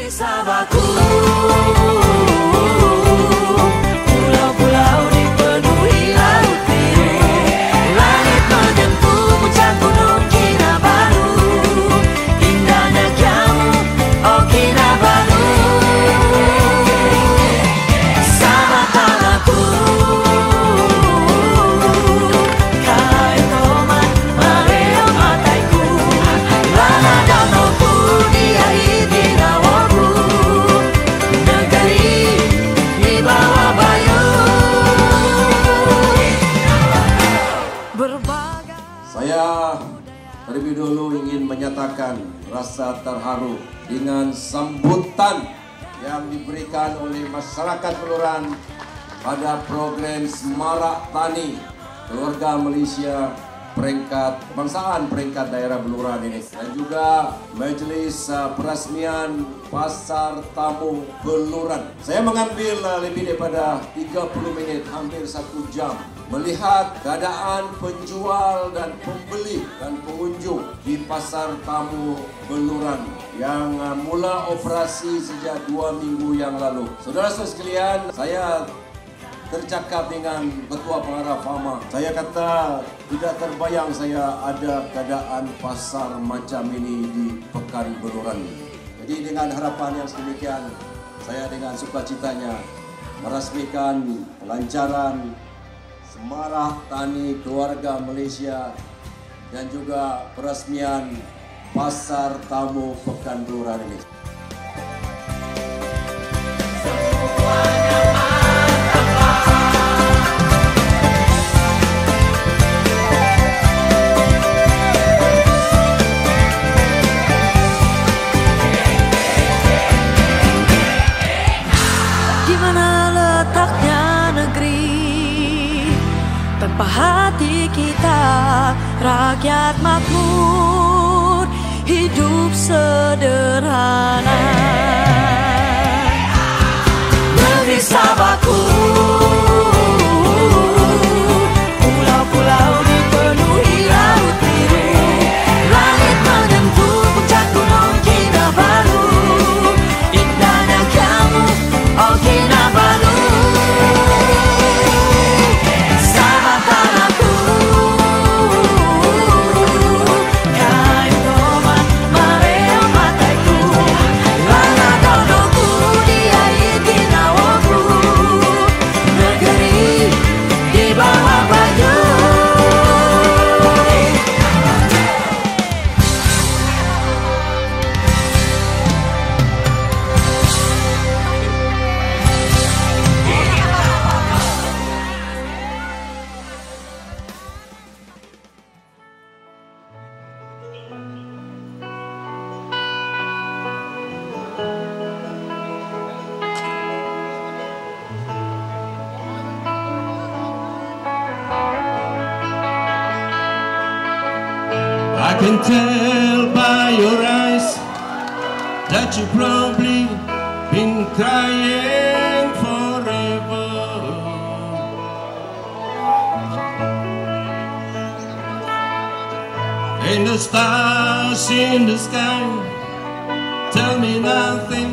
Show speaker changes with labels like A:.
A: Sahabatku, pulau-pulau dipenuhi laut biru, langit menyentuh puncak gunung Kinabalu, indahnya kamu, oh Kinabalu. Sama tanahku, kai tomat mareo mataiku, lana danauku dia Okinawaku, negeri di bawah bayu.
B: Saya terlebih dulu ingin menyatakan rasa terharu dengan sambutan yang diberikan oleh masyarakat Beluran pada program Semarak Tani Keluarga Malaysia peringkat kebangsaan peringkat daerah Beluran ini, dan juga Majelis Peresmian Pasar Tamu Beluran. Saya mengambil lebih daripada 30 menit, hampir 1 jam, melihat keadaan penjual dan pembeli dan pengunjung di Pasar Tamu Beluran yang mula operasi sejak 2 minggu yang lalu. Saudara-saudara sekalian, saya tercakap dengan Ketua Pengarah Fama. Saya kata tidak terbayang saya ada keadaan pasar macam ini di Pekan Beluran. Jadi dengan harapan yang sedemikian, saya dengan sukacitanya merasmikan pelancaran Semarak Tani Keluarga Malaysia dan juga peresmian Pasar Tamu Pekan Beluran ini.
A: Tanpa hati kita, rakyat makmur, hidup sederhana. Negeri Sabahku, pulau-pulau dipenuhi laut biru, langit menyentuh puncak gunung Kinabalu, indahnya kamu, oh Kinabalu.
C: I can tell by your eyes that you've probably been crying forever. And the stars in the sky tell me nothing